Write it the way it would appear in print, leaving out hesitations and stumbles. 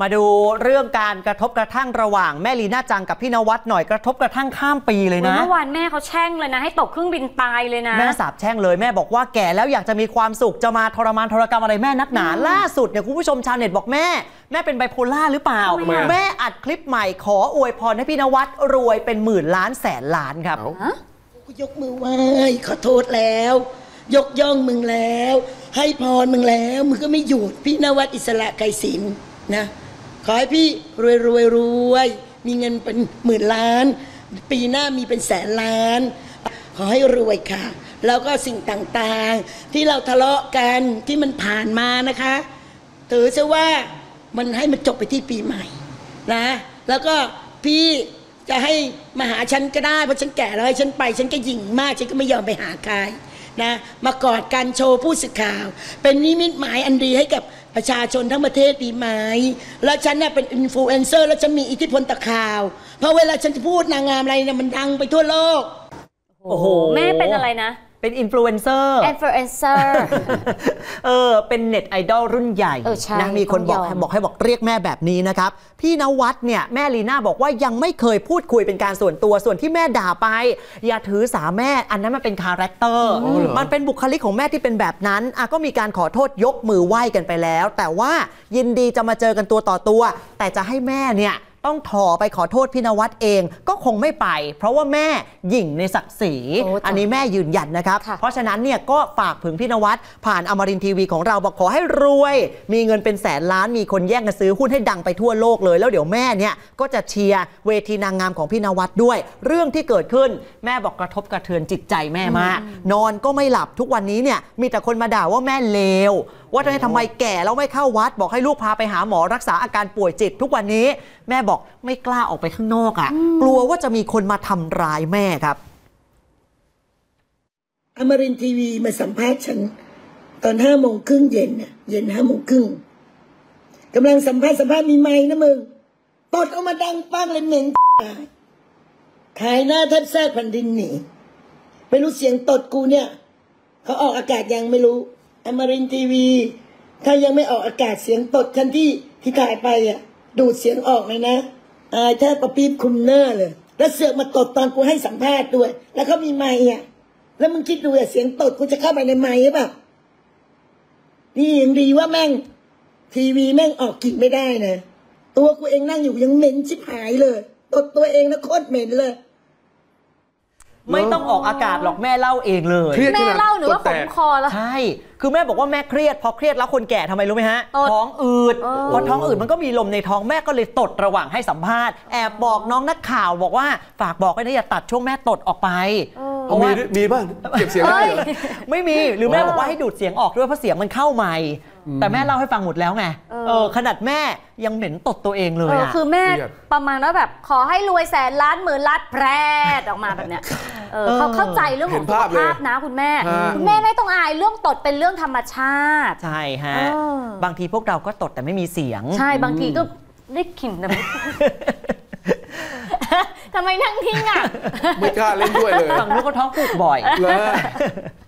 มาดูเรื่องการกระทบกระทั่งระหว่างแม่ลีน่าจังกับพี่นวัดหน่อยกระทบกระทั่งข้ามปีเลยนะเมื่อวานแม่เขาแช่งเลยนะให้ตกเครื่องบินตายเลยนะแม่สาบแช่งเลยแม่บอกว่าแก่แล้วอยากจะมีความสุขจะมาทรมานทรกรรมอะไรแม่นักหนาล่าสุดเนี่ยคุณผู้ชมชาวเน็ตบอกแม่เป็นไบโพล่าหรือเปล่าแม่อัดคลิปใหม่ขออวยพรให้พี่นวัดรวยเป็นหมื่นล้านแสนล้านครับยกมือไหว้ขอโทษแล้วยกย่องมึงแล้วให้พรมึงแล้วมึงก็ไม่หยุดพี่นวัดอิสระไกรศิลป์นะขอให้พี่รวยมีเงินเป็นหมื่นล้านปีหน้ามีเป็นแสนล้านขอให้รวยค่ะแล้วก็สิ่งต่างๆที่เราทะเลาะกันที่มันผ่านมานะคะถือซะว่ามันให้มันจบไปที่ปีใหม่นะแล้วก็พี่จะให้มาหาฉันก็ได้เพราะฉันแก่แล้วให้ฉันไปฉันก็หยิ่งมากฉันก็ไม่ยอมไปหาใครนะมากอดกันโชว์ผู้สื่อข่าวเป็นนิมิตหมายอันดีให้กับประชาชนทั้งประเทศดีไหมแล้วฉันเนี่ยเป็นอินฟลูเอนเซอร์แล้วฉันมีอิทธิพลต่อข่าวเพราะเวลาฉันจะพูดนางงามอะไรเนี่ยมันดังไปทั่วโลกโอ้โหแม่เป็นอะไรนะเป็นอินฟลูเอนเซอร์เป็นเน็ตไอดอลรุ่นใหญ่นะมีคนบอกเรียกแม่แบบนี้นะครับพี่นวัดเนี่ยแม่ลีน่าบอกว่ายังไม่เคยพูดคุยเป็นการส่วนตัวส่วนที่แม่ด่าไปอย่าถือสาแม่อันนั้นมันเป็นคาแรคเตอร์มันเป็นบุคลิกของแม่ที่เป็นแบบนั้นก็มีการขอโทษยกมือไหว้กันไปแล้วแต่ว่ายินดีจะมาเจอกันตัวต่อตัวแต่จะให้แม่เนี่ยต้องถอไปขอโทษพี่นวัดเองก็คงไม่ไปเพราะว่าแม่หยิ่งในศักดิ์ศรีอันนี้แม่ยืนยันนะครับเพราะฉะนั้นเนี่ยก็ฝากถึงพี่นวัดผ่านอมรินทร์ทีวีของเราบอกขอให้รวยมีเงินเป็นแสนล้านมีคนแย่งกันซื้อหุ้นให้ดังไปทั่วโลกเลยแล้วเดี๋ยวแม่เนี่ยก็จะเชียร์เวทีนางงามของพี่นวัดด้วยเรื่องที่เกิดขึ้นแม่บอกกระทบกระเทือนจิตใจแม่มากนอนก็ไม่หลับทุกวันนี้เนี่ยมีแต่คนมาด่าว่าแม่เลวว่าทำไมแก่แล้วไม่เข้าวัดบอกให้ลูกพาไปหาหมอรักษาอาการป่วยจิตทุกวันนี้แม่บอกไม่กล้าออกไปข้างนอกกลัวว่าจะมีคนมาทำร้ายแม่ครับอมรินทร์ทีวีมาสัมภาษณ์ฉันตอน5:30เย็น5:30กำลังสัมภาษณ์มีไมค์นะมึงตดออกมาดังปังเลยเหม็นขายหน้าแทบแทรกแผ่นดินหนีไม่รู้เสียงตดกูเนี่ยเขาออกอากาศยังไม่รู้อมรินทร์ทีวีถ้ายังไม่ออกอากาศเสียงตดฉันที่ถ่ายไปดูดเสียงออกเลยนะอายแทบประปี๊บคุมหน้าเลยแล้วเสือกมาตดตอนกูให้สัมภาษณ์ด้วยแล้วเขามีไมค์แล้วมึงคิดดูเสียงตดกูจะเข้าไปในไมค์หรือเปล่านี่ยังดีว่าแม่งทีวีแม่งออกกลิ่นไม่ได้นะตัวกูเองนั่งอยู่ยังเหม็นชิบหายเลยตดตัวเองนะโคตรเหม็นเลยไม่ต้องออกอากาศหรอกแม่เล่าเองเลยแม่เล่าหรือว่าขมคอแล้วใช่คือแม่บอกว่าแม่เครียดพอเครียดแล้วคนแก่ทำไมรู้ไหมฮะท้องอืดพอท้องอืดมันก็มีลมในท้องแม่ก็เลยตดระหว่างให้สัมภาษณ์แอบบอกน้องนักข่าวบอกว่าฝากบอกให้นะอย่าตัดช่วงแม่ตดออกไปมีบ้างเก็บเสียงได้เหรอไม่มีหรือแม่บอกว่าให้ดูดเสียงออกด้วยเพราะเสียงมันเข้าใหม่แต่แม่เล่าให้ฟังหมดแล้วไงขนาดแม่ยังเหม็นตดตัวเองเลยคือแม่ประมาณว่าแบบขอให้รวยแสนล้านหมื่นล้านแพร่ออกมาแบบเนี้ยเขาเข้าใจเรื่องของสุขภาพนะคุณแม่ไม่ต้องอายเรื่องตดเป็นเรื่องธรรมชาติใช่ฮะบางทีพวกเราก็ตดแต่ไม่มีเสียงใช่บางทีก็ได้กลิ่นนะทำไมนั่งทิ้งไม่กล้าเล่นด้วยเลยฝั่งนู้นก็ท้องผูกบ่อย